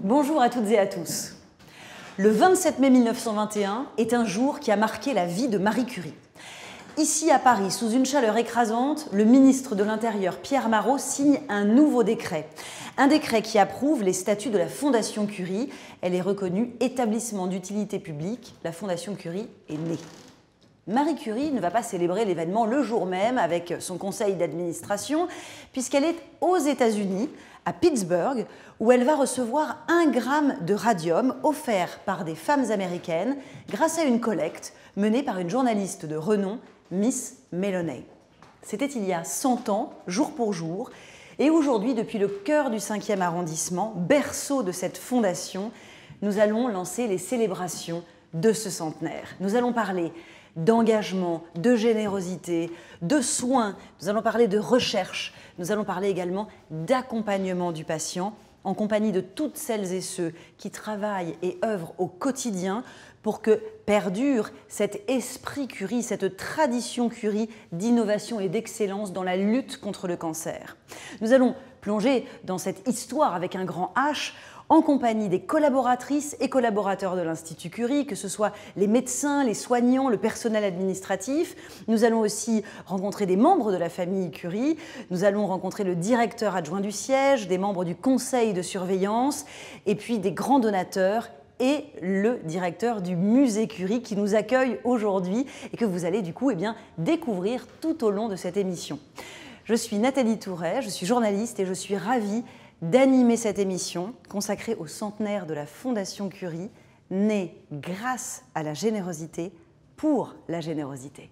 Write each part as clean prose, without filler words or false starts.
Bonjour à toutes et à tous. Le 27 mai 1921 est un jour qui a marqué la vie de Marie Curie. Ici à Paris, sous une chaleur écrasante, le ministre de l'Intérieur Pierre Marot signe un nouveau décret. Un décret qui approuve les statuts de la Fondation Curie. Elle est reconnue établissement d'utilité publique. La Fondation Curie est née. Marie Curie ne va pas célébrer l'événement le jour même avec son conseil d'administration, puisqu'elle est aux États-Unis, à Pittsburgh, où elle va recevoir 1 gramme de radium offert par des femmes américaines grâce à une collecte menée par une journaliste de renom, Miss Melloney. C'était il y a 100 ans, jour pour jour, et aujourd'hui, depuis le cœur du 5e arrondissement, berceau de cette fondation, nous allons lancer les célébrations de ce centenaire. Nous allons parler d'engagement, de générosité, de soins, nous allons parler de recherche, nous allons parler également d'accompagnement du patient, en compagnie de toutes celles et ceux qui travaillent et œuvrent au quotidien pour que perdure cet esprit Curie, cette tradition Curie d'innovation et d'excellence dans la lutte contre le cancer. Nous allons plonger dans cette histoire avec un grand H, en compagnie des collaboratrices et collaborateurs de l'Institut Curie, que ce soit les médecins, les soignants, le personnel administratif. Nous allons aussi rencontrer des membres de la famille Curie. Nous allons rencontrer le directeur adjoint du siège, des membres du conseil de surveillance, et puis des grands donateurs et le directeur du musée Curie qui nous accueille aujourd'hui et que vous allez du coup découvrir tout au long de cette émission. Je suis Nathalie Touret, je suis journaliste et je suis ravie d'animer cette émission consacrée au centenaire de la Fondation Curie, née grâce à la générosité pour la générosité.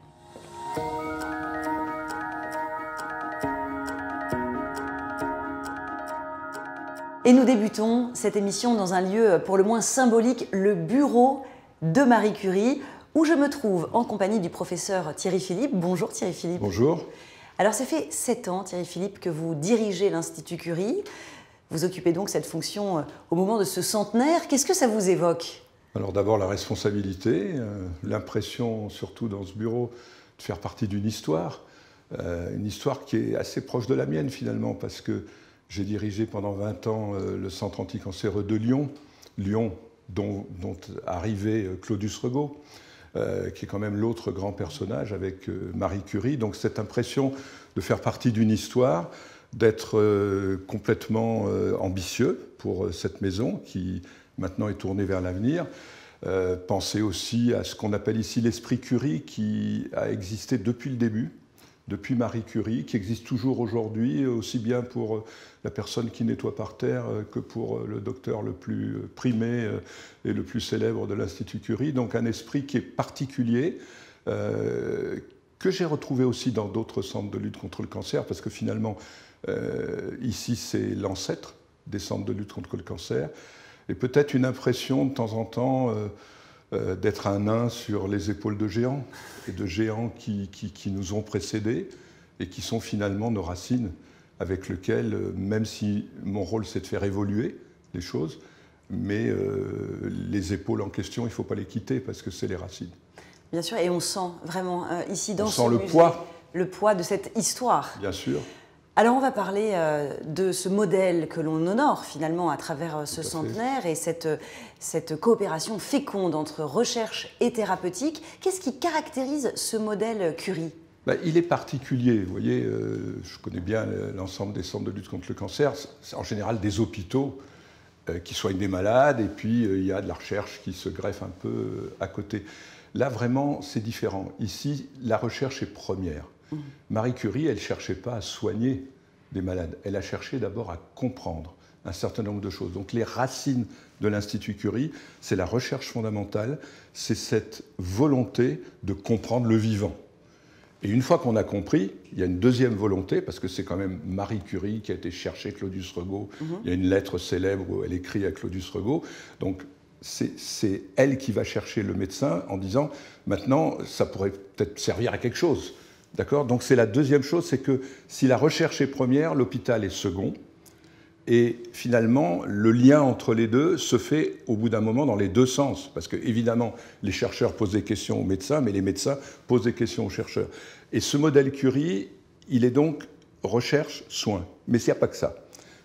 Et nous débutons cette émission dans un lieu pour le moins symbolique, le bureau de Marie Curie, où je me trouve en compagnie du professeur Thierry Philippe. Bonjour Thierry Philippe. Bonjour. Alors, ça fait 7 ans, Thierry Philippe, que vous dirigez l'Institut Curie. Vous occupez donc cette fonction au moment de ce centenaire. Qu'est-ce que ça vous évoque? Alors d'abord la responsabilité, l'impression surtout dans ce bureau de faire partie d'une histoire qui est assez proche de la mienne finalement, parce que j'ai dirigé pendant 20 ans le centre anticancéreux de Lyon, dont arrivait Claudius Regaud. Qui est quand même l'autre grand personnage avec Marie Curie. Donc cette impression de faire partie d'une histoire, d'être complètement ambitieux pour cette maison qui maintenant est tournée vers l'avenir. Penser aussi à ce qu'on appelle ici l'esprit Curie qui a existé depuis le début, depuis Marie Curie, qui existe toujours aujourd'hui, aussi bien pour la personne qui nettoie par terre que pour le docteur le plus primé et le plus célèbre de l'Institut Curie. Donc un esprit qui est particulier, que j'ai retrouvé aussi dans d'autres centres de lutte contre le cancer, parce que finalement, ici c'est l'ancêtre des centres de lutte contre le cancer, et peut-être une impression de temps en temps d'être un nain sur les épaules de géants, et de géants qui nous ont précédés et qui sont finalement nos racines, avec lesquelles, même si mon rôle c'est de faire évoluer les choses, mais les épaules en question, il ne faut pas les quitter parce que c'est les racines. Bien sûr, et on sent vraiment ici dans ce musée le poids de cette histoire. Bien sûr. Alors on va parler de ce modèle que l'on honore finalement à travers ce centenaire et cette coopération féconde entre recherche et thérapeutique. Qu'est-ce qui caractérise ce modèle Curie? Il est particulier, vous voyez, je connais bien l'ensemble des centres de lutte contre le cancer, c'est en général des hôpitaux qui soignent des malades et puis il y a de la recherche qui se greffe un peu à côté. Là vraiment c'est différent, ici la recherche est première. Marie Curie, elle ne cherchait pas à soigner des malades, elle a cherché d'abord à comprendre un certain nombre de choses. Donc les racines de l'Institut Curie, c'est la recherche fondamentale, c'est cette volonté de comprendre le vivant. Et une fois qu'on a compris, il y a une deuxième volonté, parce que c'est quand même Marie Curie qui a été chercher Claudius Regaud. Il y a une lettre célèbre où elle écrit à Claudius Regaud. Donc c'est elle qui va chercher le médecin en disant « maintenant, ça pourrait peut-être servir à quelque chose ». D'accord ? Donc c'est la deuxième chose, c'est que si la recherche est première, l'hôpital est second. Et finalement, le lien entre les deux se fait au bout d'un moment dans les deux sens. Parce que, évidemment, les chercheurs posent des questions aux médecins, mais les médecins posent des questions aux chercheurs. Et ce modèle Curie, il est donc recherche, soin. Mais il n'y a pas que ça.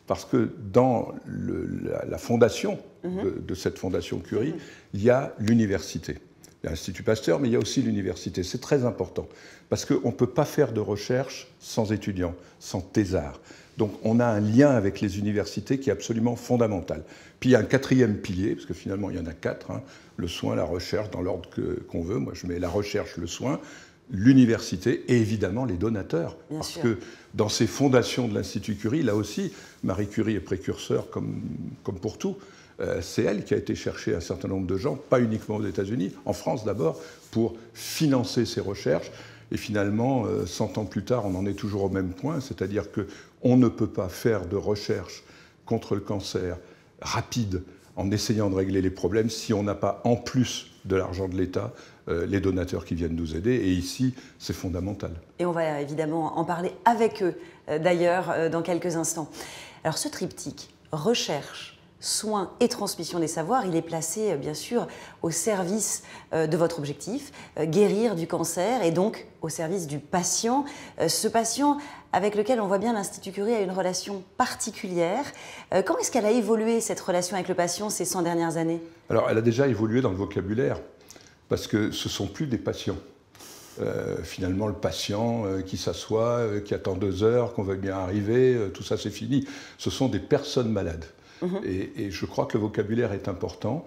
Parce que dans la fondation de cette fondation Curie, il y a l'université. Il y a l'Institut Pasteur, mais il y a aussi l'université. C'est très important, parce qu'on ne peut pas faire de recherche sans étudiants, sans thésards. Donc on a un lien avec les universités qui est absolument fondamental. Puis il y a un quatrième pilier, parce que finalement il y en a 4, le soin, la recherche, dans l'ordre qu'on veut. Moi je mets la recherche, le soin, l'université et évidemment les donateurs. Bien parce sûr. que dans ces fondations de l'Institut Curie, là aussi, Marie Curie est précurseur comme pour tout. C'est elle qui a été chercher un certain nombre de gens, pas uniquement aux États-Unis, en France d'abord, pour financer ces recherches. Et finalement, 100 ans plus tard, on en est toujours au même point, c'est-à-dire qu'on ne peut pas faire de recherche contre le cancer rapide en essayant de régler les problèmes si on n'a pas, en plus de l'argent de l'État, les donateurs qui viennent nous aider. Et ici, c'est fondamental. Et on va évidemment en parler avec eux, d'ailleurs, dans quelques instants. Alors ce triptyque, recherche, soins et transmission des savoirs, il est placé, bien sûr, au service de votre objectif, guérir du cancer, et donc au service du patient. Ce patient avec lequel on voit bien l'Institut Curie a une relation particulière. Comment est-ce qu'elle a évolué, cette relation avec le patient, ces 100 dernières années? Alors, elle a déjà évolué dans le vocabulaire, parce que ce ne sont plus des patients. Finalement, le patient qui s'assoit, qui attend 2 heures, qu'on veut bien arriver, tout ça, c'est fini. Ce sont des personnes malades. Et je crois que le vocabulaire est important.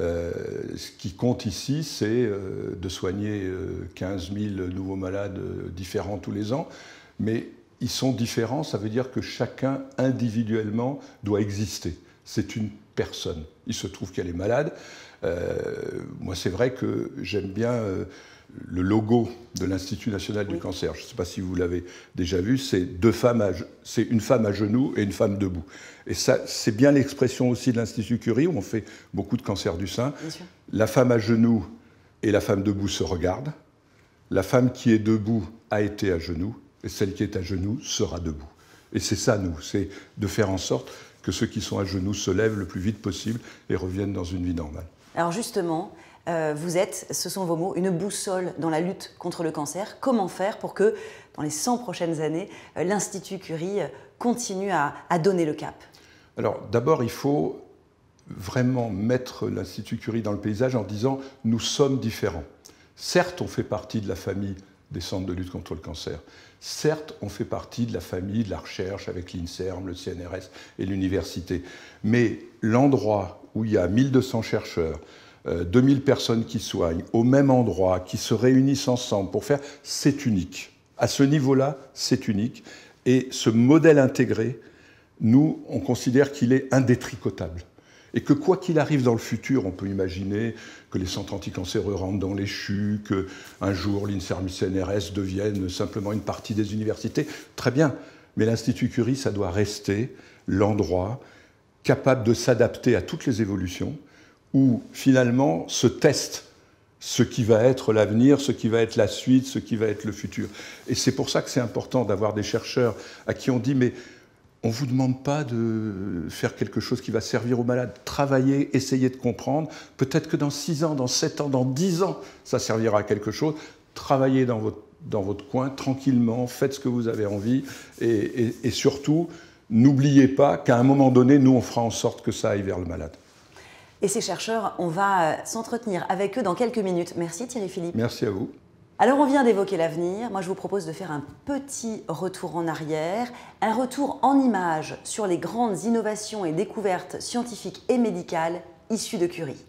Ce qui compte ici, c'est de soigner 15 000 nouveaux malades différents tous les ans. Mais ils sont différents, ça veut dire que chacun, individuellement, doit exister. C'est une personne. Il se trouve qu'elle est malade. Moi, c'est vrai que j'aime bien le logo de l'Institut national du cancer. Je ne sais pas si vous l'avez déjà vu, c'est une femme à genoux et une femme debout. Et ça, c'est bien l'expression aussi de l'Institut Curie, où on fait beaucoup de cancers du sein. La femme à genoux et la femme debout se regardent. La femme qui est debout a été à genoux, et celle qui est à genoux sera debout. Et c'est ça, nous, c'est de faire en sorte que ceux qui sont à genoux se lèvent le plus vite possible et reviennent dans une vie normale. Alors justement, vous êtes, ce sont vos mots, une boussole dans la lutte contre le cancer. Comment faire pour que, dans les 100 prochaines années, l'Institut Curie continue à donner le cap? Alors d'abord, il faut vraiment mettre l'Institut Curie dans le paysage en disant « nous sommes différents ». Certes, on fait partie de la famille des centres de lutte contre le cancer. Certes, on fait partie de la famille de la recherche avec l'INSERM, le CNRS et l'université. Mais l'endroit où il y a 1200 chercheurs, 2000 personnes qui soignent, au même endroit, qui se réunissent ensemble pour faire, c'est unique. À ce niveau-là, c'est unique. Et ce modèle intégré, nous, on considère qu'il est indétricotable. Et que quoi qu'il arrive dans le futur, on peut imaginer que les centres anticancéreux rentrent dans les CHU, qu'un jour l'INSERM CNRS devienne simplement une partie des universités. Très bien, mais l'Institut Curie, ça doit rester l'endroit capable de s'adapter à toutes les évolutions, où finalement se teste ce qui va être l'avenir, ce qui va être la suite, ce qui va être le futur. Et c'est pour ça que c'est important d'avoir des chercheurs à qui on dit « mais on ne vous demande pas de faire quelque chose qui va servir aux malades. Travaillez, essayez de comprendre. Peut-être que dans 6 ans, dans 7 ans, dans 10 ans, ça servira à quelque chose. Travaillez dans votre coin, tranquillement, faites ce que vous avez envie. Et surtout, n'oubliez pas qu'à un moment donné, nous, on fera en sorte que ça aille vers le malade. » Et ces chercheurs, on va s'entretenir avec eux dans quelques minutes. Merci Thierry Philippe. Merci à vous. Alors on vient d'évoquer l'avenir, moi je vous propose de faire un petit retour en arrière, un retour en images sur les grandes innovations et découvertes scientifiques et médicales issues de Curie.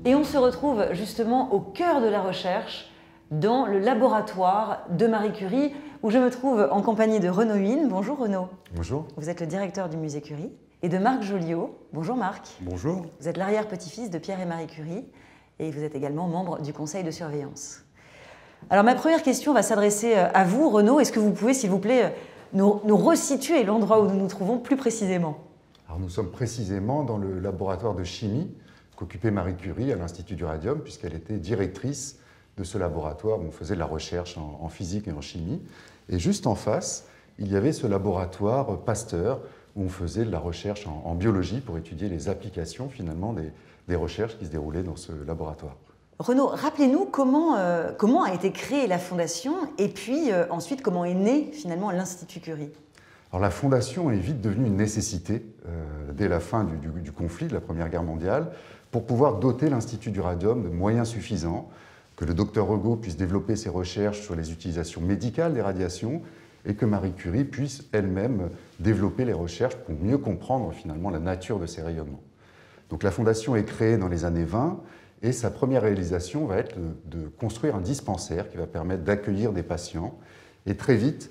Et on se retrouve justement au cœur de la recherche, dans le laboratoire de Marie Curie, où je me trouve en compagnie de Renaud Huynh. Bonjour Renaud. Bonjour. Vous êtes le directeur du musée Curie. Et de Marc Joliot. Bonjour Marc. Bonjour. Vous êtes l'arrière-petit-fils de Pierre et Marie Curie, et vous êtes également membre du conseil de surveillance. Alors ma première question va s'adresser à vous, Renaud. Est-ce que vous pouvez, s'il vous plaît, nous resituer l'endroit où nous nous trouvons plus précisément? Alors nous sommes précisément dans le laboratoire de chimie qu'occupait Marie Curie à l'Institut du Radium, puisqu'elle était directrice de ce laboratoire où on faisait de la recherche en physique et en chimie. Et juste en face, il y avait ce laboratoire Pasteur où on faisait de la recherche en biologie pour étudier les applications finalement des recherches qui se déroulaient dans ce laboratoire. Renaud, rappelez-nous comment a été créée la Fondation et puis ensuite comment est né finalement l'Institut Curie. Alors la Fondation est vite devenue une nécessité dès la fin du conflit, de la Première Guerre mondiale, pour pouvoir doter l'Institut du Radium de moyens suffisants, que le docteur Regaud puisse développer ses recherches sur les utilisations médicales des radiations et que Marie Curie puisse elle-même développer les recherches pour mieux comprendre finalement la nature de ces rayonnements. Donc la Fondation est créée dans les années 20 et sa première réalisation va être de construire un dispensaire qui va permettre d'accueillir des patients. Et très vite,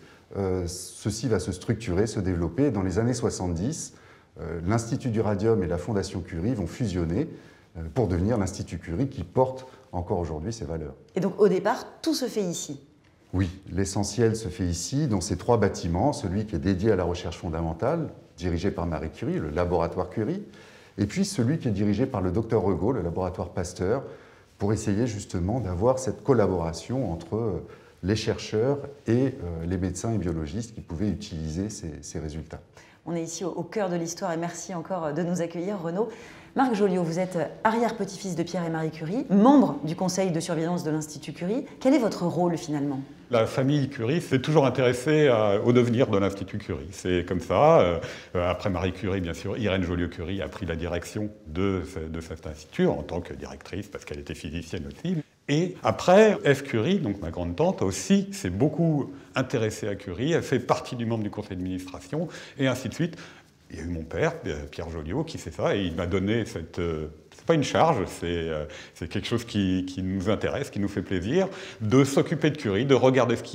ceci va se structurer, se développer. Dans les années 70, l'Institut du Radium et la Fondation Curie vont fusionner pour devenir l'Institut Curie qui porte encore aujourd'hui ses valeurs. Et donc au départ, tout se fait ici? Oui, l'essentiel se fait ici, dans ces trois bâtiments, celui qui est dédié à la recherche fondamentale, dirigé par Marie Curie, le laboratoire Curie, et puis celui qui est dirigé par le docteur Regaud, le laboratoire Pasteur, pour essayer justement d'avoir cette collaboration entre les chercheurs et les médecins et biologistes qui pouvaient utiliser ces résultats. On est ici au cœur de l'histoire et merci encore de nous accueillir, Renaud. Marc Joliot, vous êtes arrière-petit-fils de Pierre et Marie Curie, membre du conseil de surveillance de l'Institut Curie. Quel est votre rôle finalement? La famille Curie s'est toujours intéressée au devenir de l'Institut Curie. C'est comme ça. Après Marie Curie, bien sûr, Irène Joliot-Curie a pris la direction de cet institut en tant que directrice, parce qu'elle était physicienne aussi. Et après, F. Curie, donc ma grande-tante aussi, s'est beaucoup intéressée à Curie. Elle fait partie du membre du conseil d'administration, et ainsi de suite. Il y a eu mon père, Pierre Joliot, qui fait ça, et il m'a donné cette... c'est pas une charge, c'est quelque chose qui nous intéresse, qui nous fait plaisir, de s'occuper de Curie, de regarder ce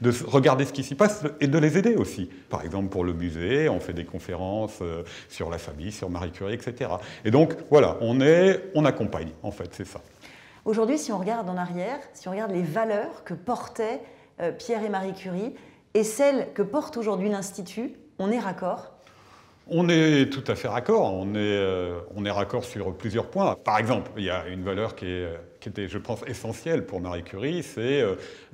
qui s'y passe et de les aider aussi. Par exemple, pour le musée, on fait des conférences sur la famille, sur Marie Curie, etc. Et donc, voilà, on accompagne, en fait, c'est ça. Aujourd'hui, si on regarde en arrière, si on regarde les valeurs que portaient Pierre et Marie Curie et celles que porte aujourd'hui l'Institut, on est raccord? On est tout à fait raccord. On est raccord sur plusieurs points. Par exemple, il y a une valeur qui était, je pense, essentielle pour Marie Curie, c'est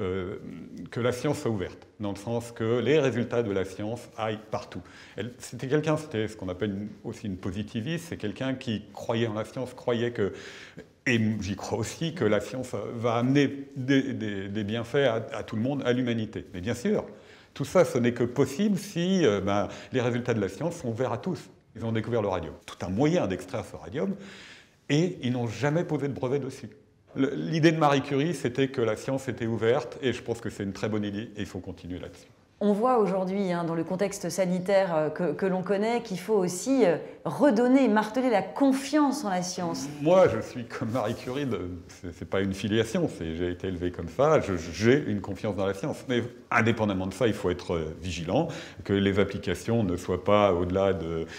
que la science soit ouverte, dans le sens que les résultats de la science aillent partout. C'était ce qu'on appelle aussi une positiviste, c'est quelqu'un qui croyait en la science, croyait que, et j'y crois aussi, que la science va amener des bienfaits à tout le monde, à l'humanité. Mais bien sûr, tout ça, ce n'est que possible si les résultats de la science sont ouverts à tous. Ils ont découvert le radium. Tout un moyen d'extraire ce radium, et ils n'ont jamais posé de brevet dessus. L'idée de Marie Curie, c'était que la science était ouverte, et je pense que c'est une très bonne idée, et il faut continuer là-dessus. On voit aujourd'hui, dans le contexte sanitaire que l'on connaît, qu'il faut aussi redonner, marteler la confiance en la science. Moi, je suis comme Marie Curie, c'est pas une filiation, j'ai été élevé comme ça, j'ai une confiance dans la science. Mais indépendamment de ça, il faut être vigilant, que les applications ne soient pas au-delà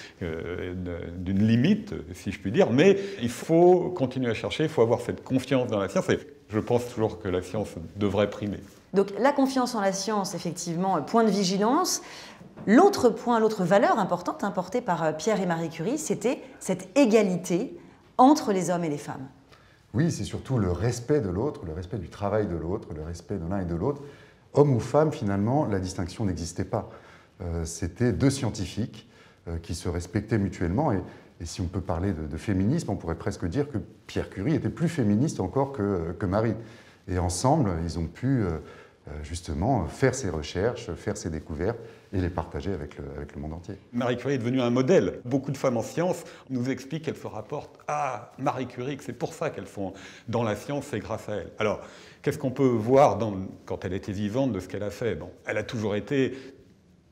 d'une limite, si je puis dire, mais il faut continuer à chercher, il faut avoir cette confiance dans la science, et je pense toujours que la science devrait primer. Donc la confiance en la science, effectivement, point de vigilance. L'autre point, l'autre valeur importante portée par Pierre et Marie Curie, c'était cette égalité entre les hommes et les femmes. Oui, c'est surtout le respect de l'autre, le respect du travail de l'autre, le respect de l'un et de l'autre. Homme ou femme, finalement, la distinction n'existait pas. C'était deux scientifiques qui se respectaient mutuellement. Et si on peut parler de féminisme, on pourrait presque dire que Pierre Curie était plus féministe encore que Marie. Et ensemble, ils ont pu justement faire ses recherches, faire ses découvertes et les partager avec le monde entier. Marie Curie est devenue un modèle. Beaucoup de femmes en sciences nous expliquent qu'elles se rapportent à Marie Curie, que c'est pour ça qu'elles font dans la science, c'est grâce à elle. Alors, qu'est-ce qu'on peut voir quand elle était vivante de ce qu'elle a fait? Bon, elle a toujours été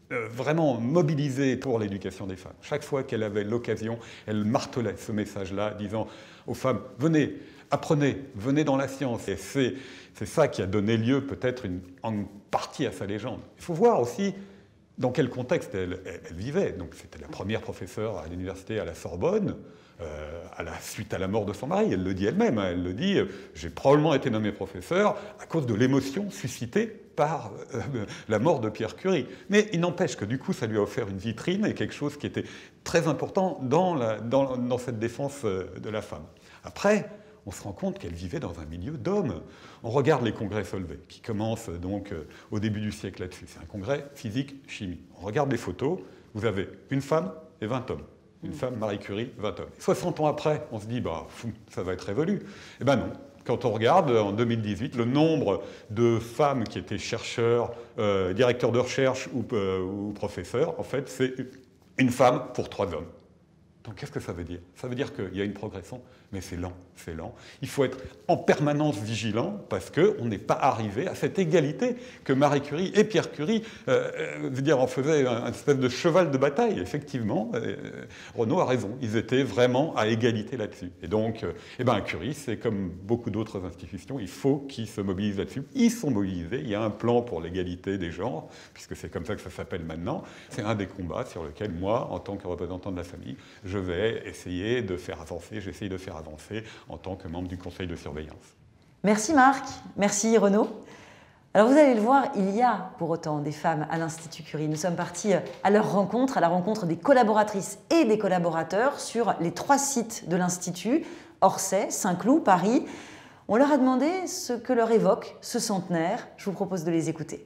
vraiment mobilisée pour l'éducation des femmes. Chaque fois qu'elle avait l'occasion, elle martelait ce message-là, disant aux femmes, venez, apprenez, venez dans la science. Et c'est ça qui a donné lieu peut-être en partie à sa légende. Il faut voir aussi dans quel contexte elle vivait. Donc c'était la première professeure à l'université à la Sorbonne, suite à la mort de son mari. Elle le dit elle-même, hein, elle le dit, j'ai probablement été nommée professeur à cause de l'émotion suscitée par la mort de Pierre Curie. Mais il n'empêche que du coup, ça lui a offert une vitrine et quelque chose qui était très important dans cette défense de la femme. Après, on se rend compte qu'elle vivait dans un milieu d'hommes. On regarde les congrès Solvay, qui commencent donc au début du siècle là-dessus. C'est un congrès physique-chimie. On regarde les photos, vous avez une femme et 20 hommes. Une femme, Marie Curie, 20 hommes. 60 ans après, on se dit, bah, ça va être révolu. Eh bien non. Quand on regarde, en 2018, le nombre de femmes qui étaient chercheurs, directeurs de recherche ou professeurs, en fait, c'est une femme pour 3 hommes. Donc qu'est-ce que ça veut dire? Ça veut dire qu'il y a une progression, mais c'est lent, c'est lent. Il faut être en permanence vigilant parce qu'on n'est pas arrivé à cette égalité que Marie Curie et Pierre Curie en faisaient un espèce de cheval de bataille. Effectivement, Renaud a raison, ils étaient vraiment à égalité là-dessus. Et donc, Curie, c'est comme beaucoup d'autres institutions, il faut qu'ils se mobilisent là-dessus. Ils sont mobilisés, il y a un plan pour l'égalité des genres, puisque c'est comme ça que ça s'appelle maintenant. C'est un des combats sur lequel moi, en tant que représentant de la famille, je vais essayer de faire avancer, j'essaye de faire avancer en tant que membre du conseil de surveillance. Merci Marc, merci Renaud. Alors vous allez le voir, il y a pour autant des femmes à l'Institut Curie. Nous sommes partis à leur rencontre, à la rencontre des collaboratrices et des collaborateurs sur les 3 sites de l'Institut, Orsay, Saint-Cloud, Paris. On leur a demandé ce que leur évoque ce centenaire. Je vous propose de les écouter.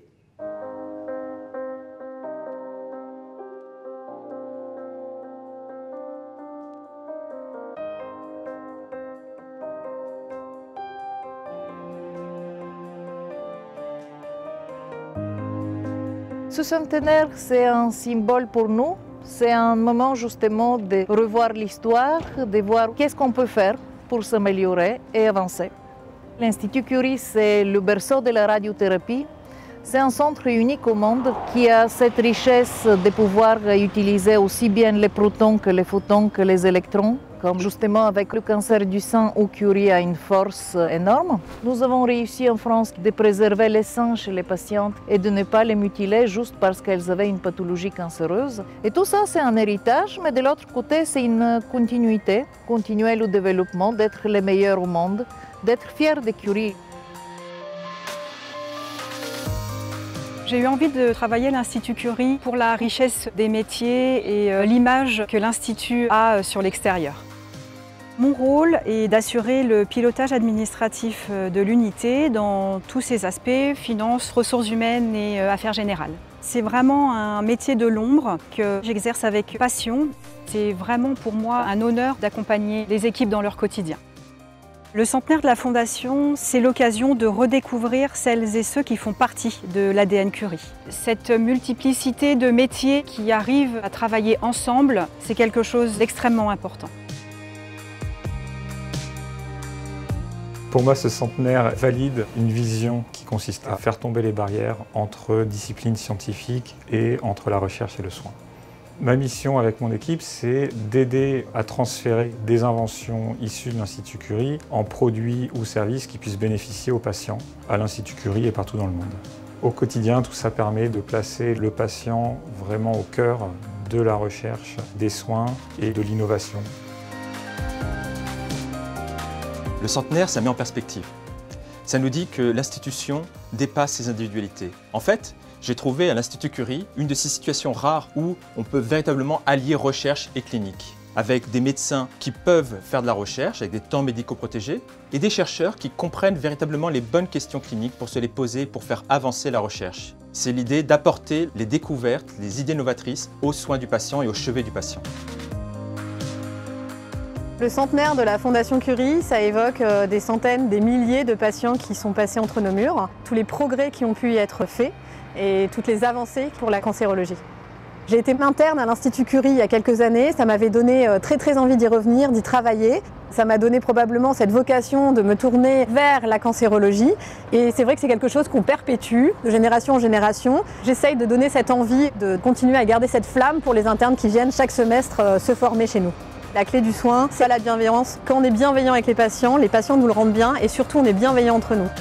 Ce centenaire, c'est un symbole pour nous. C'est un moment justement de revoir l'histoire, de voir qu'est-ce qu'on peut faire pour s'améliorer et avancer. L'Institut Curie, c'est le berceau de la radiothérapie. C'est un centre unique au monde qui a cette richesse de pouvoir utiliser aussi bien les protons que les photons que les électrons. Comme justement avec le cancer du sein où Curie a une force énorme. Nous avons réussi en France de préserver les seins chez les patientes et de ne pas les mutiler juste parce qu'elles avaient une pathologie cancéreuse. Et tout ça, c'est un héritage, mais de l'autre côté, c'est une continuité, continuer le développement, d'être les meilleurs au monde, d'être fiers de Curie. J'ai eu envie de travailler à l'Institut Curie pour la richesse des métiers et l'image que l'Institut a sur l'extérieur. Mon rôle est d'assurer le pilotage administratif de l'unité dans tous ses aspects, finances, ressources humaines et affaires générales. C'est vraiment un métier de l'ombre que j'exerce avec passion. C'est vraiment pour moi un honneur d'accompagner les équipes dans leur quotidien. Le centenaire de la Fondation, c'est l'occasion de redécouvrir celles et ceux qui font partie de l'ADN Curie. Cette multiplicité de métiers qui arrivent à travailler ensemble, c'est quelque chose d'extrêmement important. Pour moi, ce centenaire valide une vision qui consiste à faire tomber les barrières entre disciplines scientifiques et entre la recherche et le soin. Ma mission avec mon équipe, c'est d'aider à transférer des inventions issues de l'Institut Curie en produits ou services qui puissent bénéficier aux patients à l'Institut Curie et partout dans le monde. Au quotidien, tout ça permet de placer le patient vraiment au cœur de la recherche, des soins et de l'innovation. Le centenaire, ça met en perspective. Ça nous dit que l'institution dépasse ses individualités. En fait, j'ai trouvé à l'Institut Curie une de ces situations rares où on peut véritablement allier recherche et clinique, avec des médecins qui peuvent faire de la recherche avec des temps médicaux protégés et des chercheurs qui comprennent véritablement les bonnes questions cliniques pour se les poser pour faire avancer la recherche. C'est l'idée d'apporter les découvertes, les idées novatrices aux soins du patient et au chevet du patient. Le centenaire de la Fondation Curie, ça évoque des centaines, des milliers de patients qui sont passés entre nos murs, tous les progrès qui ont pu y être faits et toutes les avancées pour la cancérologie. J'ai été interne à l'Institut Curie il y a quelques années, ça m'avait donné très envie d'y revenir, d'y travailler. Ça m'a donné probablement cette vocation de me tourner vers la cancérologie. Et c'est vrai que c'est quelque chose qu'on perpétue de génération en génération. J'essaye de donner cette envie de continuer à garder cette flamme pour les internes qui viennent chaque semestre se former chez nous. La clé du soin, c'est la bienveillance. Quand on est bienveillant avec les patients nous le rendent bien et surtout on est bienveillant entre nous.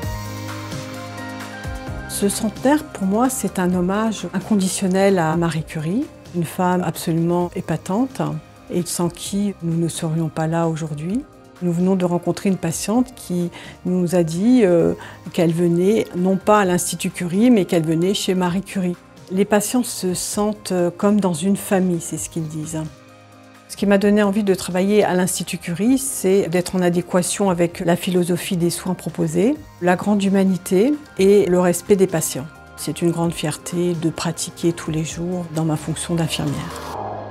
Ce centenaire, pour moi, c'est un hommage inconditionnel à Marie Curie, une femme absolument épatante et sans qui nous ne serions pas là aujourd'hui. Nous venons de rencontrer une patiente qui nous a dit qu'elle venait non pas à l'Institut Curie, mais qu'elle venait chez Marie Curie. Les patients se sentent comme dans une famille, c'est ce qu'ils disent. Ce qui m'a donné envie de travailler à l'Institut Curie, c'est d'être en adéquation avec la philosophie des soins proposés, la grande humanité et le respect des patients. C'est une grande fierté de pratiquer tous les jours dans ma fonction d'infirmière.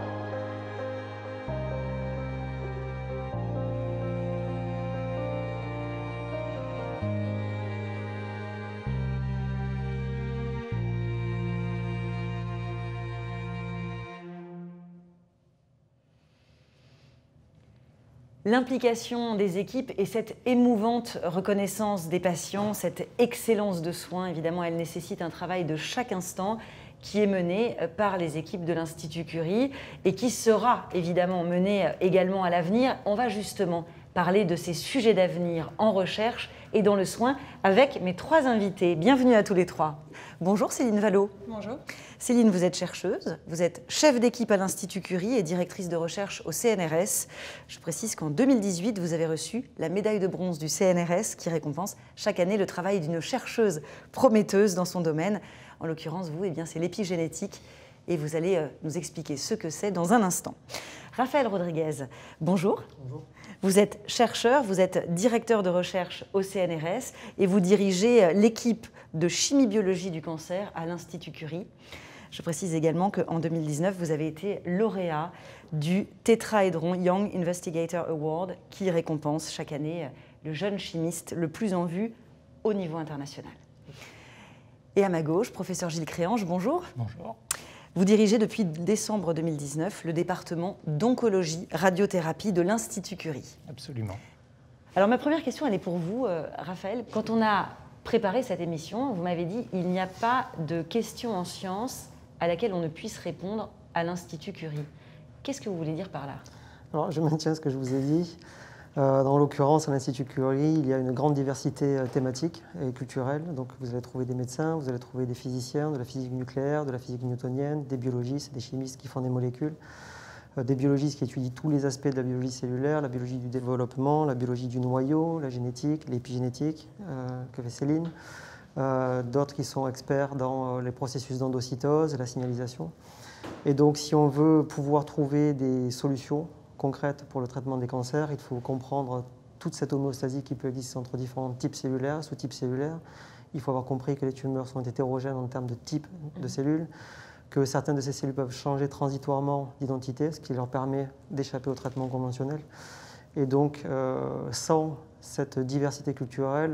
L'implication des équipes et cette émouvante reconnaissance des patients, cette excellence de soins, évidemment, elle nécessite un travail de chaque instant qui est mené par les équipes de l'Institut Curie et qui sera évidemment mené également à l'avenir. On va justement parler de ces sujets d'avenir en recherche et dans le soin avec mes trois invités. Bienvenue à tous les trois. Bonjour Céline Vallot. Bonjour. Céline, vous êtes chercheuse, vous êtes chef d'équipe à l'Institut Curie et directrice de recherche au CNRS. Je précise qu'en 2018, vous avez reçu la médaille de bronze du CNRS qui récompense chaque année le travail d'une chercheuse prometteuse dans son domaine. En l'occurrence, vous, eh bien, c'est l'épigénétique et vous allez nous expliquer ce que c'est dans un instant. Raphaël Rodriguez, bonjour. Bonjour. Vous êtes chercheur, vous êtes directeur de recherche au CNRS et vous dirigez l'équipe de chimie-biologie du cancer à l'Institut Curie. Je précise également qu'en 2019, vous avez été lauréat du Tétraédron Young Investigator Award qui récompense chaque année le jeune chimiste le plus en vue au niveau international. Et à ma gauche, professeur Gilles Créange, bonjour. Bonjour. Vous dirigez depuis décembre 2019 le département d'oncologie radiothérapie de l'Institut Curie. Absolument. Alors ma première question, elle est pour vous, Raphaël. Quand on a préparé cette émission, vous m'avez dit il n'y a pas de question en sciences à laquelle on ne puisse répondre à l'Institut Curie. Qu'est-ce que vous voulez dire par là? Alors, je maintiens ce que je vous ai dit. Dans l'occurrence, à l'Institut Curie, il y a une grande diversité thématique et culturelle. Donc, vous allez trouver des médecins, vous allez trouver des physiciens, de la physique nucléaire, de la physique newtonienne, des biologistes, des chimistes qui font des molécules, des biologistes qui étudient tous les aspects de la biologie cellulaire, la biologie du développement, la biologie du noyau, la génétique, l'épigénétique, que fait Céline. D'autres qui sont experts dans les processus d'endocytose, la signalisation. Et donc, si on veut pouvoir trouver des solutions concrètes pour le traitement des cancers, il faut comprendre toute cette homéostasie qui peut exister entre différents types cellulaires, sous-types cellulaires. Il faut avoir compris que les tumeurs sont hétérogènes en termes de type de cellules, que certaines de ces cellules peuvent changer transitoirement d'identité, ce qui leur permet d'échapper au traitement conventionnel. Et donc, sans cette diversité culturelle,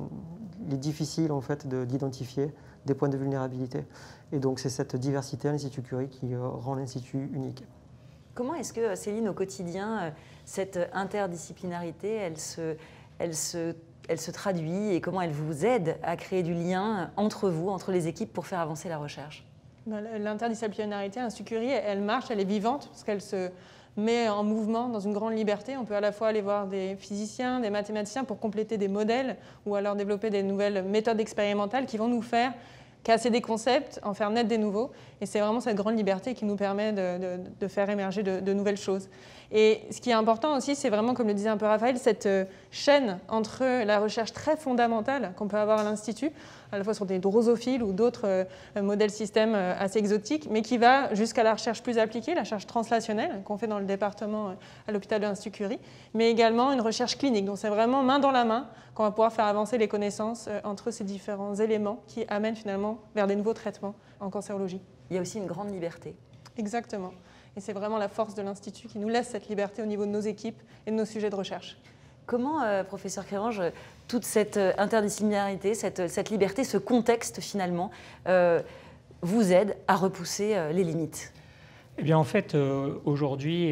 il est difficile en fait d'identifier des points de vulnérabilité. Et donc, c'est cette diversité à l'Institut Curie qui rend l'Institut unique. Comment est-ce que, Céline, au quotidien, cette interdisciplinarité, elle se traduit et comment elle vous aide à créer du lien entre vous, entre les équipes pour faire avancer la recherche? L'interdisciplinarité à l'Institut Curie, elle marche, elle est vivante parce qu'elle se met en mouvement dans une grande liberté. On peut à la fois aller voir des physiciens, des mathématiciens pour compléter des modèles ou alors développer des nouvelles méthodes expérimentales qui vont nous faire casser des concepts, en faire naître des nouveaux. Et c'est vraiment cette grande liberté qui nous permet de faire émerger de nouvelles choses. Et ce qui est important aussi, c'est vraiment, comme le disait un peu Raphaël, cette chaîne entre la recherche très fondamentale qu'on peut avoir à l'Institut, à la fois sur des drosophiles ou d'autres modèles systèmes assez exotiques, mais qui va jusqu'à la recherche plus appliquée, la recherche translationnelle qu'on fait dans le département à l'hôpital de l'Institut Curie, mais également une recherche clinique. Donc c'est vraiment main dans la main qu'on va pouvoir faire avancer les connaissances entre ces différents éléments qui amènent finalement vers des nouveaux traitements en cancérologie. Il y a aussi une grande liberté. Exactement. Et c'est vraiment la force de l'Institut qui nous laisse cette liberté au niveau de nos équipes et de nos sujets de recherche. Comment, professeur Créange, toute cette interdisciplinarité, cette liberté, ce contexte finalement, vous aide à repousser les limites? Eh bien, en fait, aujourd'hui,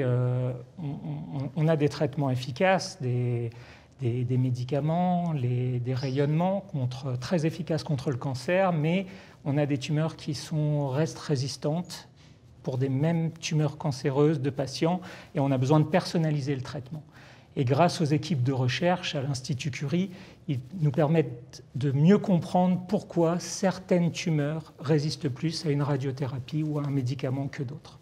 on a des traitements efficaces, des médicaments, des rayonnements très efficaces contre le cancer, mais on a des tumeurs qui restent résistantes pour des mêmes tumeurs cancéreuses de patients, et on a besoin de personnaliser le traitement. Et grâce aux équipes de recherche à l'Institut Curie, ils nous permettent de mieux comprendre pourquoi certaines tumeurs résistent plus à une radiothérapie ou à un médicament que d'autres.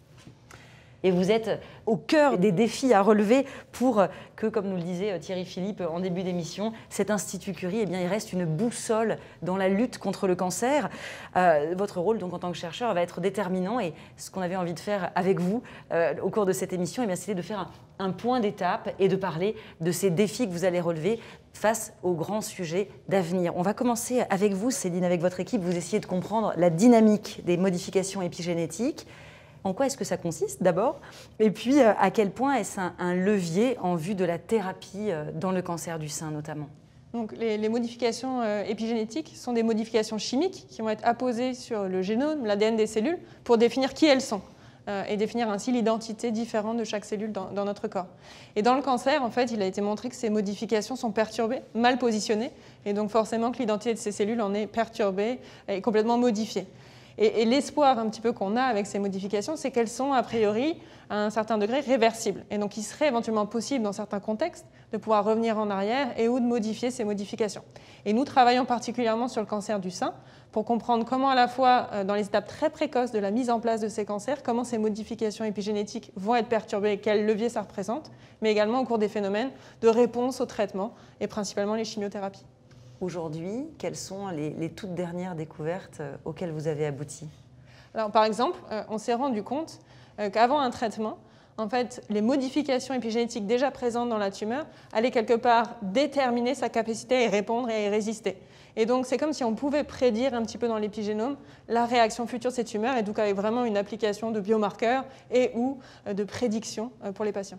Et vous êtes au cœur des défis à relever pour que, comme nous le disait Thierry Philippe en début d'émission, cet Institut Curie, eh bien, il reste une boussole dans la lutte contre le cancer. Votre rôle, donc, en tant que chercheur, va être déterminant. Et ce qu'on avait envie de faire avec vous au cours de cette émission, eh bien, c'était de faire un point d'étape et de parler de ces défis que vous allez relever face aux grands sujets d'avenir. On va commencer avec vous, Céline, avec votre équipe. Vous essayez de comprendre la dynamique des modifications épigénétiques. En quoi est-ce que ça consiste d'abord? Et puis, à quel point est-ce un levier en vue de la thérapie dans le cancer du sein notamment? Donc, les modifications épigénétiques sont des modifications chimiques qui vont être apposées sur le génome, l'ADN des cellules, pour définir qui elles sont et définir ainsi l'identité différente de chaque cellule dans notre corps. Et dans le cancer, en fait, il a été montré que ces modifications sont perturbées, mal positionnées, et donc forcément que l'identité de ces cellules en est perturbée et complètement modifiée. Et l'espoir un petit peu qu'on a avec ces modifications, c'est qu'elles sont a priori à un certain degré réversibles. Et donc il serait éventuellement possible dans certains contextes de pouvoir revenir en arrière et ou de modifier ces modifications. Et nous travaillons particulièrement sur le cancer du sein pour comprendre comment à la fois dans les étapes très précoces de la mise en place de ces cancers, comment ces modifications épigénétiques vont être perturbées et quel levier ça représente, mais également au cours des phénomènes de réponse au traitement et principalement les chimiothérapies. Aujourd'hui, quelles sont les toutes dernières découvertes auxquelles vous avez abouti? Alors, par exemple, on s'est rendu compte qu'avant un traitement, en fait, les modifications épigénétiques déjà présentes dans la tumeur allaient quelque part déterminer sa capacité à y répondre et à y résister. Et donc, c'est comme si on pouvait prédire un petit peu dans l'épigénome la réaction future de ces tumeurs, et donc avec vraiment une application de biomarqueurs et ou de prédiction pour les patients.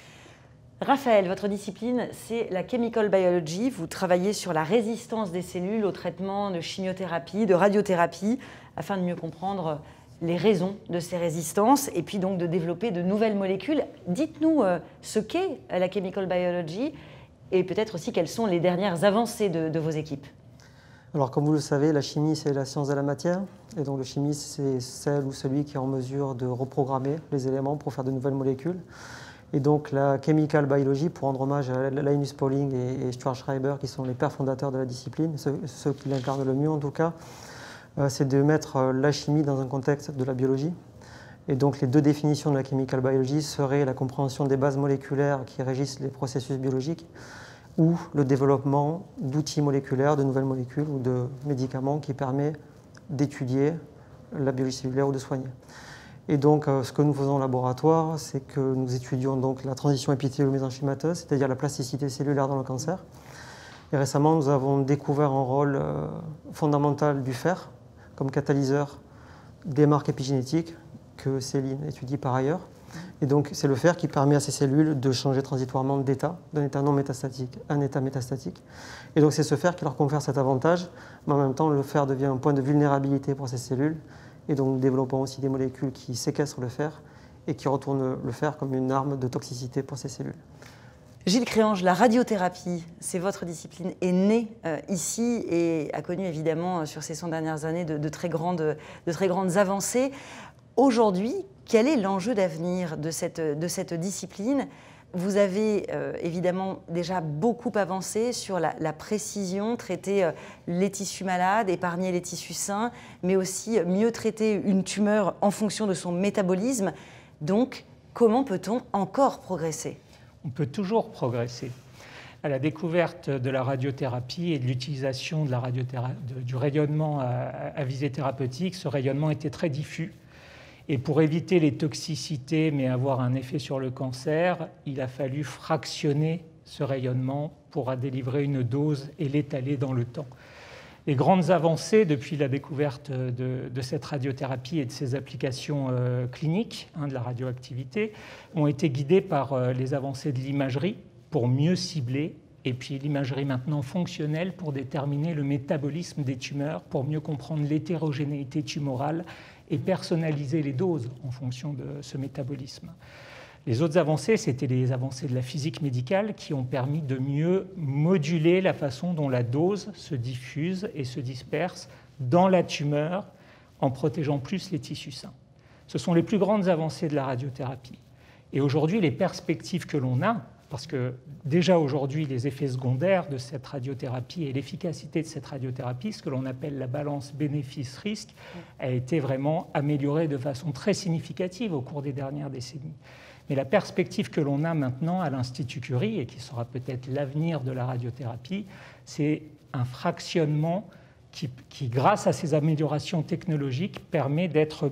Raphaël, votre discipline, c'est la chemical biology. Vous travaillez sur la résistance des cellules au traitement de chimiothérapie, de radiothérapie, afin de mieux comprendre les raisons de ces résistances et puis donc de développer de nouvelles molécules. Dites-nous ce qu'est la chemical biology et peut-être aussi quelles sont les dernières avancées de vos équipes. Alors, comme vous le savez, la chimie, c'est la science de la matière. Et donc, le chimiste, c'est celle ou celui qui est en mesure de reprogrammer les éléments pour faire de nouvelles molécules. Et donc la chemical biology, pour rendre hommage à Linus Pauling et Stuart Schreiber, qui sont les pères fondateurs de la discipline, ceux qui l'incarnent le mieux en tout cas, c'est de mettre la chimie dans un contexte de la biologie. Et donc les deux définitions de la chemical biology seraient la compréhension des bases moléculaires qui régissent les processus biologiques ou le développement d'outils moléculaires, de nouvelles molécules ou de médicaments qui permettent d'étudier la biologie cellulaire ou de soigner. Et donc, ce que nous faisons au laboratoire, c'est que nous étudions donc la transition épithéliaux-mésenchymateuse, c'est-à-dire la plasticité cellulaire dans le cancer. Et récemment, nous avons découvert un rôle fondamental du fer comme catalyseur des marques épigénétiques que Céline étudie par ailleurs. Et donc, c'est le fer qui permet à ces cellules de changer transitoirement d'état, d'un état non métastatique à un état métastatique. Et donc, c'est ce fer qui leur confère cet avantage, mais en même temps, le fer devient un point de vulnérabilité pour ces cellules. Et donc, nous développons aussi des molécules qui séquestrent le fer et qui retournent le fer comme une arme de toxicité pour ces cellules. Gilles Créange, la radiothérapie, c'est votre discipline, est née ici et a connu évidemment sur ces 100 dernières années de très grandes avancées. Aujourd'hui, quel est l'enjeu d'avenir de cette discipline ? Vous avez évidemment déjà beaucoup avancé sur la précision, traiter les tissus malades, épargner les tissus sains, mais aussi mieux traiter une tumeur en fonction de son métabolisme. Donc, comment peut-on encore progresser ? On peut toujours progresser. À la découverte de la radiothérapie et de l'utilisation du rayonnement à visée thérapeutique, ce rayonnement était très diffus. Et pour éviter les toxicités, mais avoir un effet sur le cancer, il a fallu fractionner ce rayonnement pour délivrer une dose et l'étaler dans le temps. Les grandes avancées depuis la découverte de cette radiothérapie et de ses applications cliniques, de la radioactivité, ont été guidées par les avancées de l'imagerie pour mieux cibler et puis l'imagerie maintenant fonctionnelle pour déterminer le métabolisme des tumeurs, pour mieux comprendre l'hétérogénéité tumorale et personnaliser les doses en fonction de ce métabolisme. Les autres avancées, c'était les avancées de la physique médicale qui ont permis de mieux moduler la façon dont la dose se diffuse et se disperse dans la tumeur en protégeant plus les tissus sains. Ce sont les plus grandes avancées de la radiothérapie. Et aujourd'hui, les perspectives que l'on a, parce que déjà aujourd'hui, les effets secondaires de cette radiothérapie et l'efficacité de cette radiothérapie, ce que l'on appelle la balance bénéfice-risque, a été vraiment améliorée de façon très significative au cours des dernières décennies. Mais la perspective que l'on a maintenant à l'Institut Curie, et qui sera peut-être l'avenir de la radiothérapie, c'est un fractionnement qui, grâce à ces améliorations technologiques, permet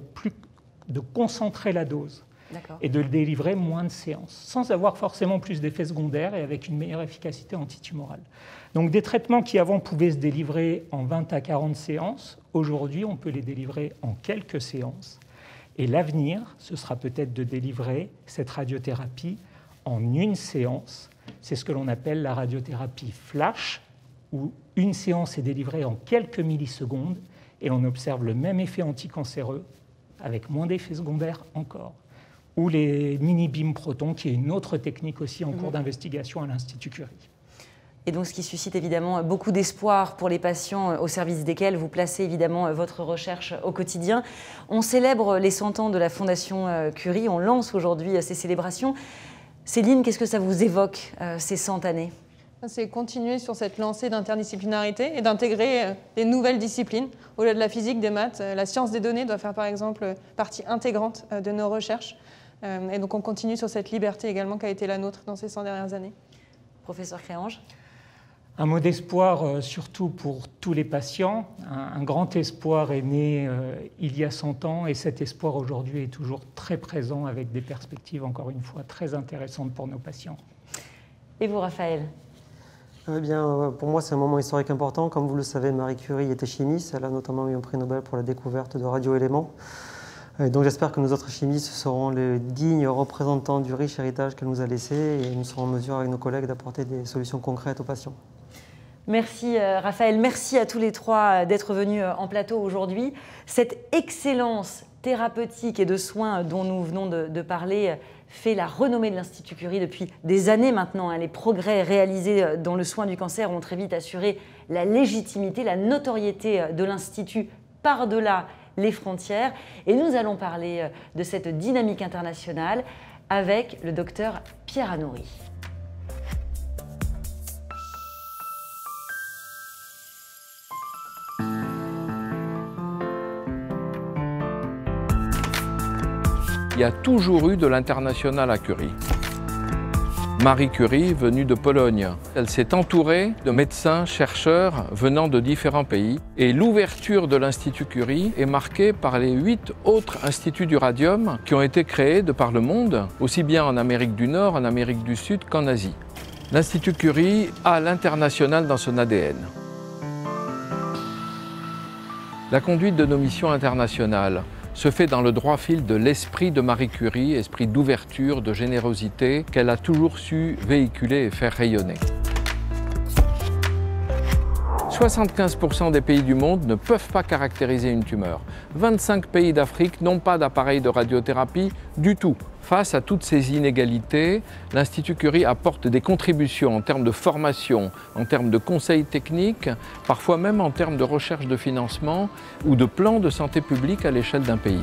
de concentrer la dose et de délivrer moins de séances, sans avoir forcément plus d'effets secondaires et avec une meilleure efficacité antitumorale. Donc des traitements qui avant pouvaient se délivrer en 20 à 40 séances, aujourd'hui on peut les délivrer en quelques séances. Et l'avenir, ce sera peut-être de délivrer cette radiothérapie en une séance. C'est ce que l'on appelle la radiothérapie flash, où une séance est délivrée en quelques millisecondes et on observe le même effet anticancéreux avec moins d'effets secondaires encore. Ou les mini-beam protons, qui est une autre technique aussi en cours d'investigation à l'Institut Curie. Et donc, ce qui suscite évidemment beaucoup d'espoir pour les patients au service desquels vous placez évidemment votre recherche au quotidien. On célèbre les 100 ans de la Fondation Curie, on lance aujourd'hui ces célébrations. Céline, qu'est-ce que ça vous évoque, ces 100 années ? C'est continuer sur cette lancée d'interdisciplinarité et d'intégrer des nouvelles disciplines. Au-delà de la physique, des maths, la science des données doit faire par exemple partie intégrante de nos recherches. Et donc on continue sur cette liberté également qui a été la nôtre dans ces 100 dernières années. Professeur Créange ? Un mot d'espoir surtout pour tous les patients. Un grand espoir est né il y a 100 ans et cet espoir aujourd'hui est toujours très présent avec des perspectives encore une fois très intéressantes pour nos patients. Et vous, Raphaël ? Eh bien, pour moi, c'est un moment historique important. Comme vous le savez, Marie Curie était chimiste. Elle a notamment eu un prix Nobel pour la découverte de radioéléments. Et donc j'espère que nos autres chimistes seront les dignes représentants du riche héritage qu'elle nous a laissé et nous serons en mesure avec nos collègues d'apporter des solutions concrètes aux patients. Merci Raphaël, merci à tous les trois d'être venus en plateau aujourd'hui. Cette excellence thérapeutique et de soins dont nous venons de parler fait la renommée de l'Institut Curie depuis des années maintenant. Les progrès réalisés dans le soin du cancer ont très vite assuré la légitimité, la notoriété de l'Institut par-delà les frontières. Et nous allons parler de cette dynamique internationale avec le docteur Pierre Anoury. Il y a toujours eu de l'international à Curie. Marie Curie, venue de Pologne, elle s'est entourée de médecins, chercheurs venant de différents pays. Et l'ouverture de l'Institut Curie est marquée par les 8 autres instituts du radium qui ont été créés de par le monde, aussi bien en Amérique du Nord, en Amérique du Sud qu'en Asie. L'Institut Curie a l'international dans son ADN. La conduite de nos missions internationales se fait dans le droit fil de l'esprit de Marie Curie, esprit d'ouverture, de générosité, qu'elle a toujours su véhiculer et faire rayonner. 75% des pays du monde ne peuvent pas caractériser une tumeur. 25 pays d'Afrique n'ont pas d'appareil de radiothérapie du tout. Face à toutes ces inégalités, l'Institut Curie apporte des contributions en termes de formation, en termes de conseils techniques, parfois même en termes de recherche de financement ou de plans de santé publique à l'échelle d'un pays.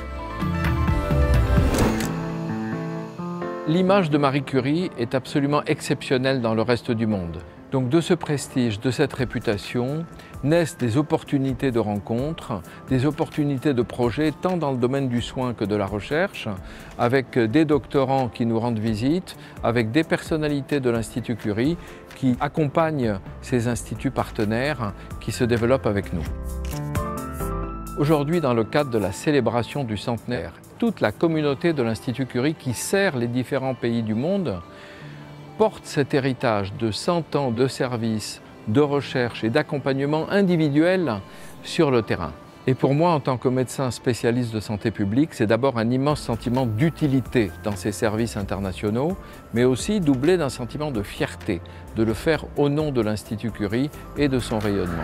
L'image de Marie Curie est absolument exceptionnelle dans le reste du monde. Donc de ce prestige, de cette réputation, naissent des opportunités de rencontres, des opportunités de projets, tant dans le domaine du soin que de la recherche, avec des doctorants qui nous rendent visite, avec des personnalités de l'Institut Curie qui accompagnent ces instituts partenaires qui se développent avec nous. Aujourd'hui, dans le cadre de la célébration du centenaire, toute la communauté de l'Institut Curie qui sert les différents pays du monde porte cet héritage de 100 ans de service, de recherche et d'accompagnement individuel sur le terrain. Et pour moi, en tant que médecin spécialiste de santé publique, c'est d'abord un immense sentiment d'utilité dans ces services internationaux, mais aussi doublé d'un sentiment de fierté, de le faire au nom de l'Institut Curie et de son rayonnement.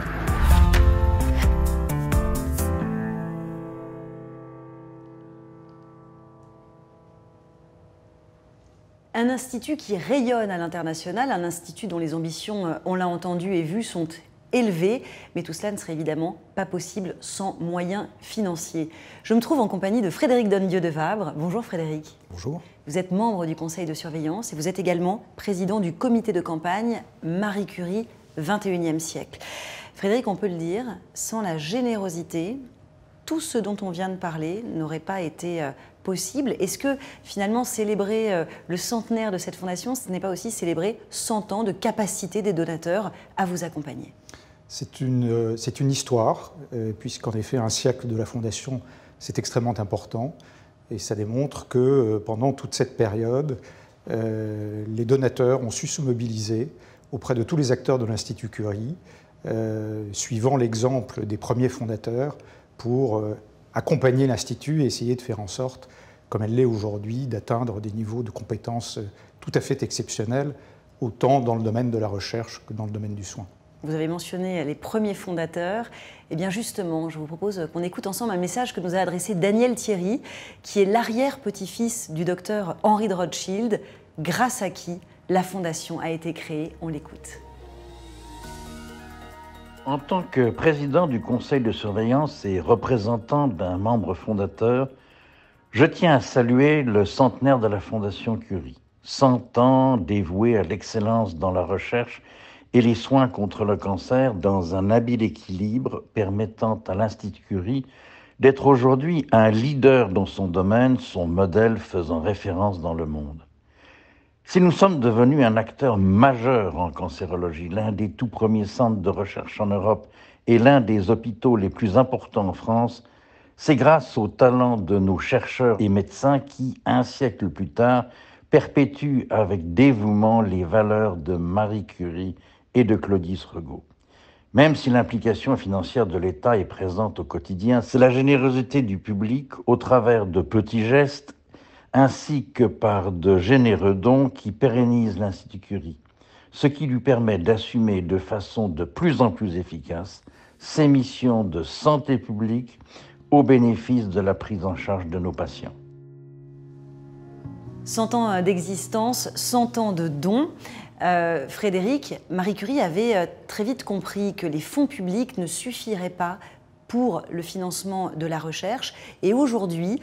Un institut qui rayonne à l'international, un institut dont les ambitions, on l'a entendu et vu, sont élevées, mais tout cela ne serait évidemment pas possible sans moyens financiers. Je me trouve en compagnie de Frédéric Dondieu de Vabre. Bonjour Frédéric. Bonjour. Vous êtes membre du conseil de surveillance et vous êtes également président du comité de campagne Marie Curie 21e siècle. Frédéric, on peut le dire, sans la générosité, tout ce dont on vient de parler n'aurait pas été possible. Est-ce que finalement célébrer le centenaire de cette fondation, ce n'est pas aussi célébrer 100 ans de capacité des donateurs à vous accompagner? C'est une histoire, puisqu'en effet un siècle de la fondation, c'est extrêmement important. Et ça démontre que pendant toute cette période, les donateurs ont su se mobiliser auprès de tous les acteurs de l'Institut Curie, suivant l'exemple des premiers fondateurs, pour accompagner l'Institut et essayer de faire en sorte, comme elle l'est aujourd'hui, d'atteindre des niveaux de compétences tout à fait exceptionnels, autant dans le domaine de la recherche que dans le domaine du soin. Vous avez mentionné les premiers fondateurs. Eh bien justement, je vous propose qu'on écoute ensemble un message que nous a adressé Daniel Thierry, qui est l'arrière-petit-fils du docteur Henri de Rothschild, grâce à qui la fondation a été créée. On l'écoute. En tant que président du conseil de surveillance et représentant d'un membre fondateur, je tiens à saluer le centenaire de la Fondation Curie. 100 ans dévoués à l'excellence dans la recherche et les soins contre le cancer dans un habile équilibre permettant à l'Institut Curie d'être aujourd'hui un leader dans son domaine, son modèle faisant référence dans le monde. Si nous sommes devenus un acteur majeur en cancérologie, l'un des tout premiers centres de recherche en Europe et l'un des hôpitaux les plus importants en France, c'est grâce au talent de nos chercheurs et médecins qui, un siècle plus tard, perpétuent avec dévouement les valeurs de Marie Curie et de Claudius Regaud. Même si l'implication financière de l'État est présente au quotidien, c'est la générosité du public au travers de petits gestes ainsi que par de généreux dons qui pérennisent l'Institut Curie, ce qui lui permet d'assumer de façon de plus en plus efficace ses missions de santé publique au bénéfice de la prise en charge de nos patients. 100 ans d'existence, 100 ans de dons. Frédéric, Marie Curie avait très vite compris que les fonds publics ne suffiraient pas pour le financement de la recherche. Et aujourd'hui,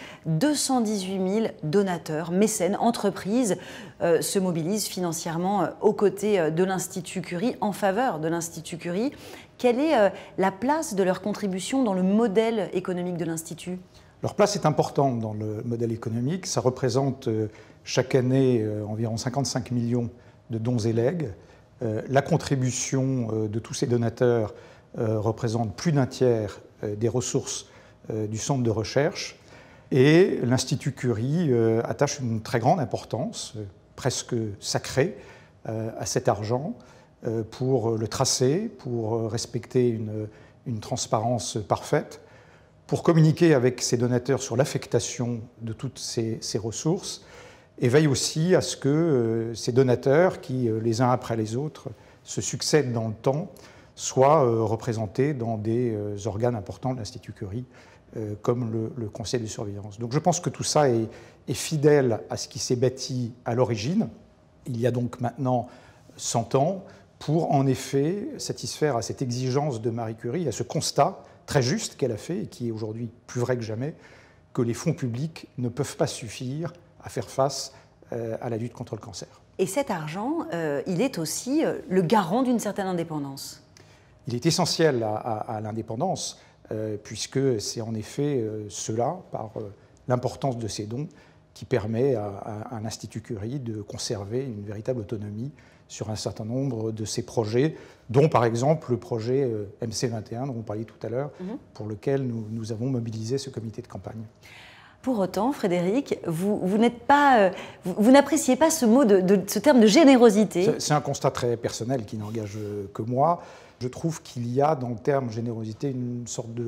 218 000 donateurs, mécènes, entreprises se mobilisent financièrement aux côtés de l'Institut Curie, en faveur de l'Institut Curie. Quelle est la place de leur contribution dans le modèle économique de l'Institut? Leur place est importante dans le modèle économique. Ça représente chaque année environ 55 millions de dons et legs. La contribution de tous ces donateurs représente plus d'un tiers des ressources du centre de recherche. Et l'Institut Curie attache une très grande importance, presque sacrée, à cet argent pour le tracer, pour respecter une transparence parfaite, pour communiquer avec ses donateurs sur l'affectation de toutes ces ressources, et veille aussi à ce que ces donateurs, qui les uns après les autres se succèdent dans le temps, soient représentés dans des organes importants de l'Institut Curie, comme le conseil de surveillance. Donc je pense que tout ça est fidèle à ce qui s'est bâti à l'origine, il y a donc maintenant 100 ans, pour en effet satisfaire à cette exigence de Marie Curie, à ce constat très juste qu'elle a fait, et qui est aujourd'hui plus vrai que jamais, que les fonds publics ne peuvent pas suffire à faire face à la lutte contre le cancer. Et cet argent, il est aussi le garant d'une certaine indépendance. Il est essentiel à l'indépendance, puisque c'est en effet cela, par l'importance de ces dons, qui permet à l'Institut Curie de conserver une véritable autonomie sur un certain nombre de ses projets, dont par exemple le projet MC21 dont vous parliez tout à l'heure, pour lequel nous avons mobilisé ce comité de campagne. Pour autant, Frédéric, vous n'appréciez pas ce terme de générosité. C'est un constat très personnel qui n'engage que moi. Je trouve qu'il y a dans le terme générosité une sorte de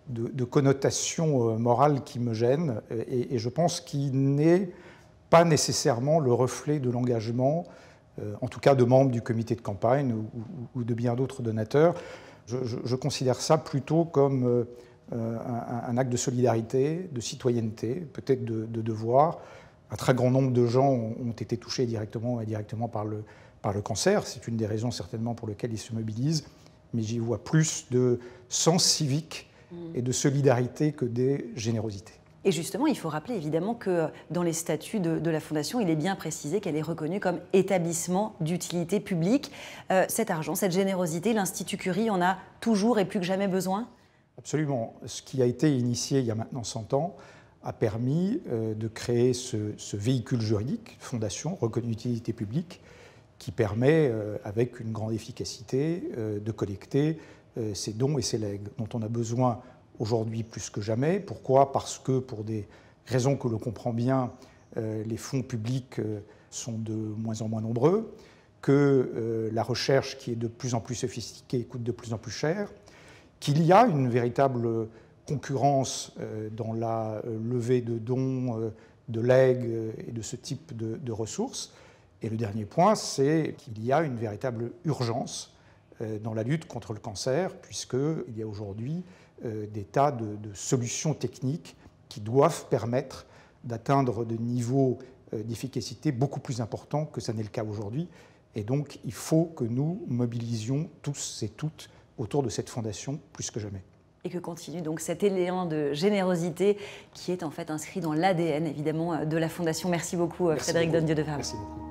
de connotation morale qui me gêne et je pense qu'il n'est pas nécessairement le reflet de l'engagement, en tout cas de membres du comité de campagne ou de bien d'autres donateurs. Je considère ça plutôt comme un acte de solidarité, de citoyenneté, peut-être de devoir. Un très grand nombre de gens ont été touchés directement ou indirectement par le cancer. C'est une des raisons certainement pour lesquelles ils se mobilisent. Mais j'y vois plus de sens civique et de solidarité que des générosités. Et justement, il faut rappeler évidemment que dans les statuts de la Fondation, il est bien précisé qu'elle est reconnue comme établissement d'utilité publique. Cet argent, cette générosité, l'Institut Curie en a toujours et plus que jamais besoin ? Absolument. Ce qui a été initié il y a maintenant 100 ans a permis de créer ce véhicule juridique, Fondation, reconnue d'utilité publique, qui permet, avec une grande efficacité, de collecter ces dons et ces legs dont on a besoin aujourd'hui plus que jamais. Pourquoi ? Parce que, pour des raisons que l'on comprend bien, les fonds publics sont de moins en moins nombreux, que la recherche, qui est de plus en plus sophistiquée, coûte de plus en plus cher, qu'il y a une véritable concurrence dans la levée de dons, de legs et de ce type de ressources. Et le dernier point, c'est qu'il y a une véritable urgence dans la lutte contre le cancer, puisqu'il y a aujourd'hui des tas de solutions techniques qui doivent permettre d'atteindre des niveaux d'efficacité beaucoup plus importants que ça n'est le cas aujourd'hui. Et donc, il faut que nous mobilisions tous et toutes autour de cette fondation plus que jamais. Et que continue donc cet élan de générosité qui est en fait inscrit dans l'ADN, évidemment, de la Fondation. Merci beaucoup, Frédéric Dondieu-de-Verme. Merci beaucoup.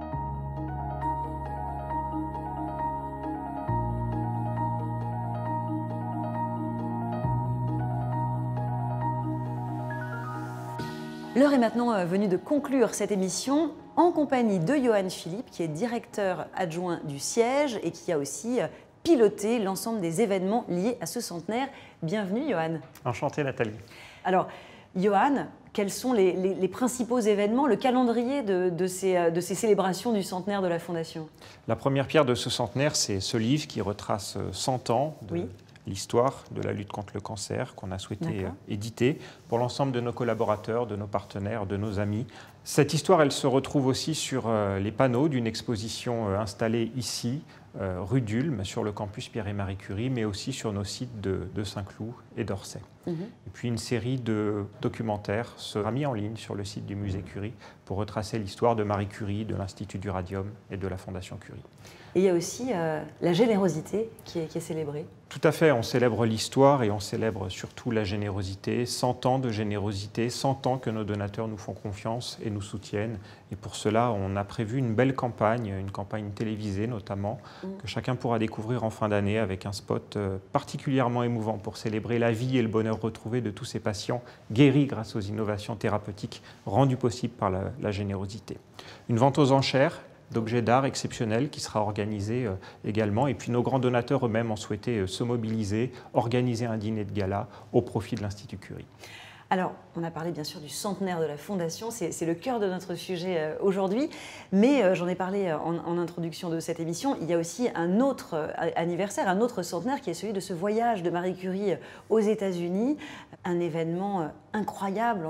L'heure est maintenant venue de conclure cette émission en compagnie de Johan Philippe, qui est directeur adjoint du siège et qui a aussi piloté l'ensemble des événements liés à ce centenaire. Bienvenue, Johan. Enchanté, Nathalie. Alors, Johan, quels sont les principaux événements, le calendrier de ces célébrations du centenaire de la Fondation ? La première pierre de ce centenaire, c'est ce livre qui retrace 100 ans de l'histoire de la lutte contre le cancer qu'on a souhaité éditer pour l'ensemble de nos collaborateurs, de nos partenaires, de nos amis. Cette histoire, elle se retrouve aussi sur les panneaux d'une exposition installée ici, rue d'Ulm, sur le campus Pierre et Marie Curie, mais aussi sur nos sites de Saint-Cloud et d'Orsay. Et puis une série de documentaires sera mis en ligne sur le site du musée Curie pour retracer l'histoire de Marie Curie, de l'Institut du Radium et de la Fondation Curie. Et il y a aussi la générosité qui est célébrée. Tout à fait, on célèbre l'histoire et on célèbre surtout la générosité. 100 ans de générosité, 100 ans que nos donateurs nous font confiance et nous soutiennent. Et pour cela, on a prévu une belle campagne, une campagne télévisée notamment, que chacun pourra découvrir en fin d'année avec un spot particulièrement émouvant pour célébrer la vie et le bonheur retrouvé de tous ces patients guéris grâce aux innovations thérapeutiques rendues possibles par la générosité. Une vente aux enchères d'objets d'art exceptionnels qui sera organisée également. Et puis nos grands donateurs eux-mêmes ont souhaité se mobiliser, organiser un dîner de gala au profit de l'Institut Curie. Alors, on a parlé bien sûr du centenaire de la Fondation, c'est le cœur de notre sujet aujourd'hui, mais j'en ai parlé en introduction de cette émission, il y a aussi un autre anniversaire, un autre centenaire qui est celui de ce voyage de Marie Curie aux États-Unis, un événement incroyable en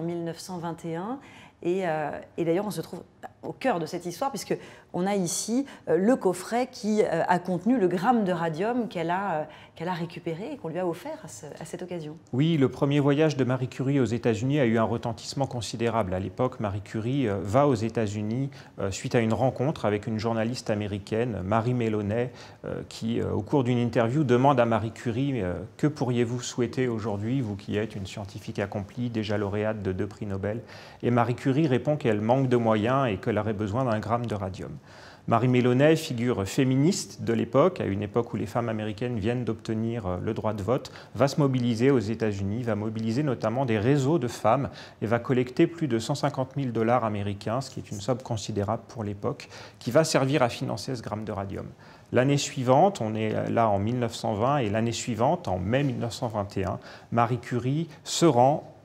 1921. Et d'ailleurs, on se trouve au cœur de cette histoire, puisqu'on a ici le coffret qui a contenu le gramme de radium qu'elle a récupéré et qu'on lui a offert à cette occasion. Oui, le premier voyage de Marie Curie aux États-Unis a eu un retentissement considérable. À l'époque, Marie Curie va aux États-Unis suite à une rencontre avec une journaliste américaine, Marie Melloney, qui, au cours d'une interview, demande à Marie Curie « Que pourriez-vous souhaiter aujourd'hui, vous qui êtes une scientifique accomplie, déjà lauréate de 2 prix Nobel ?» Et Marie Curie répond qu'elle manque de moyens et qu'elle aurait besoin d'un gramme de radium. Marie Melloney, figure féministe de l'époque, à une époque où les femmes américaines viennent d'obtenir le droit de vote, va se mobiliser aux États-Unis, va mobiliser notamment des réseaux de femmes et va collecter plus de 150 000 $ américains, ce qui est une somme considérable pour l'époque, qui va servir à financer ce gramme de radium. L'année suivante, on est là en 1920, et l'année suivante, en mai 1921, Marie Curie se rend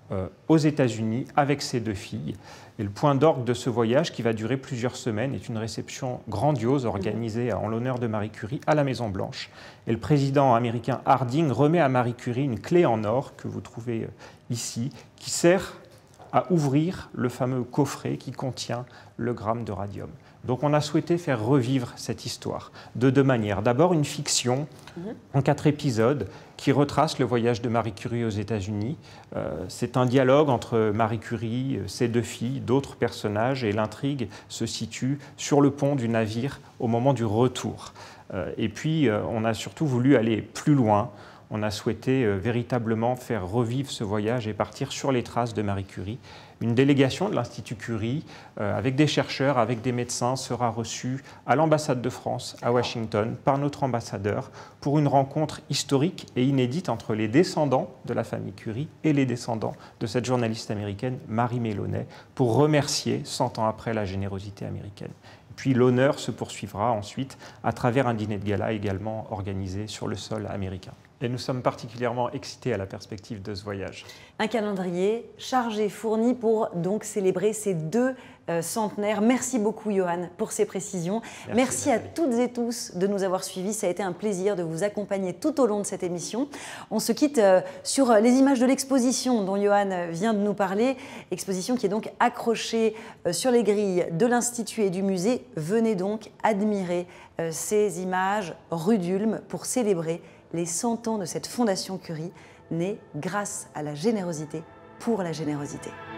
aux États-Unis avec ses 2 filles. Et le point d'orgue de ce voyage, qui va durer plusieurs semaines, est une réception grandiose organisée en l'honneur de Marie Curie à la Maison-Blanche. Et le président américain Harding remet à Marie Curie une clé en or que vous trouvez ici, qui sert à ouvrir le fameux coffret qui contient le gramme de radium. Donc on a souhaité faire revivre cette histoire de 2 manières. D'abord une fiction en 4 épisodes qui retrace le voyage de Marie Curie aux États-Unis. C'est un dialogue entre Marie Curie, ses 2 filles, d'autres personnages, et l'intrigue se situe sur le pont du navire au moment du retour. Et puis on a surtout voulu aller plus loin. On a souhaité véritablement faire revivre ce voyage et partir sur les traces de Marie Curie. Une délégation de l'Institut Curie, avec des chercheurs, avec des médecins, sera reçue à l'ambassade de France à Washington par notre ambassadeur pour une rencontre historique et inédite entre les descendants de la famille Curie et les descendants de cette journaliste américaine Marie Meloney, pour remercier 100 ans après la générosité américaine. Puis l'honneur se poursuivra ensuite à travers un dîner de gala également organisé sur le sol américain. Et nous sommes particulièrement excités à la perspective de ce voyage. Un calendrier chargé, fourni pour donc célébrer ces 2 centenaires. Merci beaucoup Johan pour ces précisions. Merci à toutes et tous de nous avoir suivis. Ça a été un plaisir de vous accompagner tout au long de cette émission. On se quitte sur les images de l'exposition dont Johan vient de nous parler. Exposition qui est donc accrochée sur les grilles de l'Institut et du musée. Venez donc admirer ces images rue d'Ulm pour célébrer les 100 ans de cette Fondation Curie, née grâce à la générosité pour la générosité.